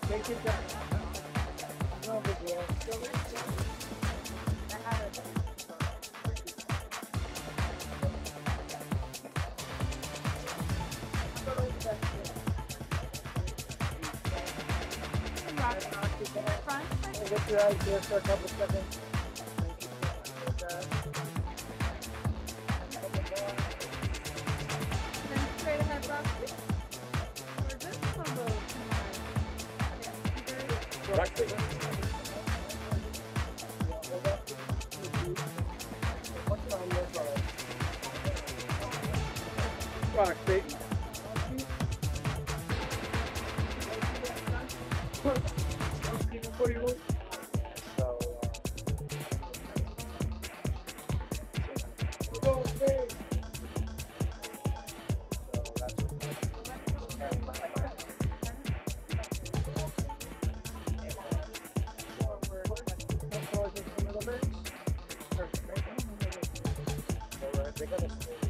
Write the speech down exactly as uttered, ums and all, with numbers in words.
Take it down. No big deal. Get your eyes there for a couple seconds. Then straight ahead, Rocsi. Or just a little Rocsi. Rocsi. What do you want? They're gonna